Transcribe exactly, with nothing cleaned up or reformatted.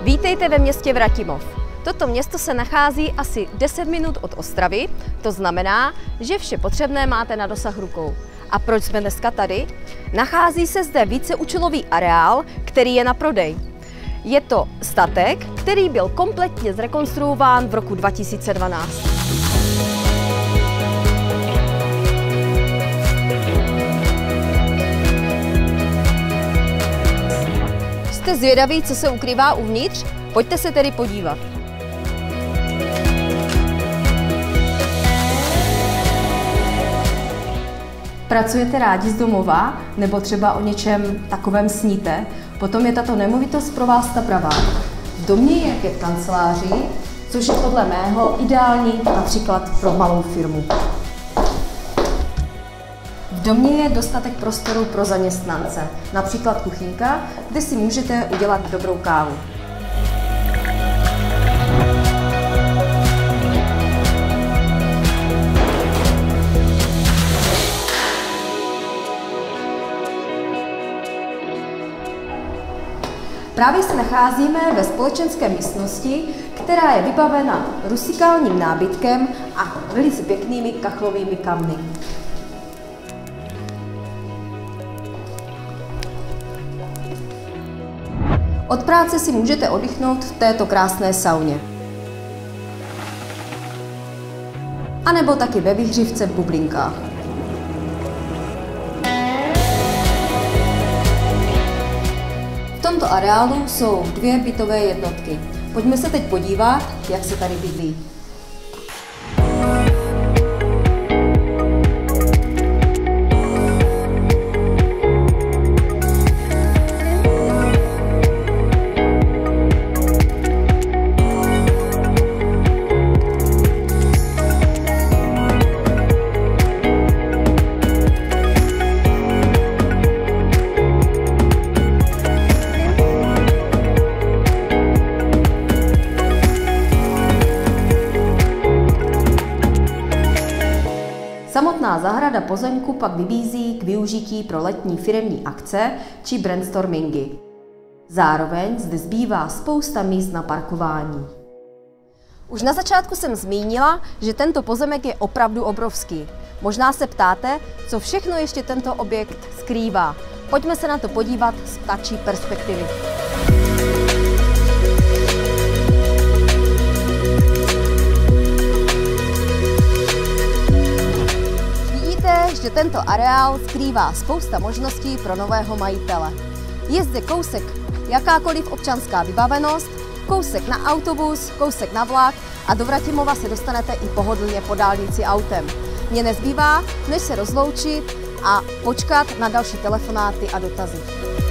Vítejte ve městě Vratimov. Toto město se nachází asi deset minut od Ostravy, to znamená, že vše potřebné máte na dosah rukou. A proč jsme dneska tady? Nachází se zde víceúčelový areál, který je na prodej. Je to statek, který byl kompletně zrekonstruován v roku dva tisíce dvanáct. Jste zvědaví, co se ukrývá uvnitř? Pojďte se tedy podívat. Pracujete rádi z domova, nebo třeba o něčem takovém sníte? Potom je tato nemovitost pro vás ta pravá. V domě je pět kanceláří, což je podle mého ideální například pro malou firmu. V domě je dostatek prostoru pro zaměstnance, například kuchyňka, kde si můžete udělat dobrou kávu. Právě se nacházíme ve společenské místnosti, která je vybavena rusikálním nábytkem a velice pěknými kachlovými kamny. Od práce si můžete oddychnout v této krásné sauně. A nebo taky ve výhřívce v bublinkách. V tomto areálu jsou dvě bytové jednotky. Pojďme se teď podívat, jak se tady bydlí. Samotná zahrada pozemku pak vybízí k využití pro letní firemní akce či brainstormingy. Zároveň zde zbývá spousta míst na parkování. Už na začátku jsem zmínila, že tento pozemek je opravdu obrovský. Možná se ptáte, co všechno ještě tento objekt skrývá. Pojďme se na to podívat z ptačí perspektivy. Že tento areál skrývá spousta možností pro nového majitele. Je zde kousek jakákoliv občanská vybavenost, kousek na autobus, kousek na vlak a do Vratimova se dostanete i pohodlně po dálnici autem. Mně nezbývá, než se rozloučit a počkat na další telefonáty a dotazy.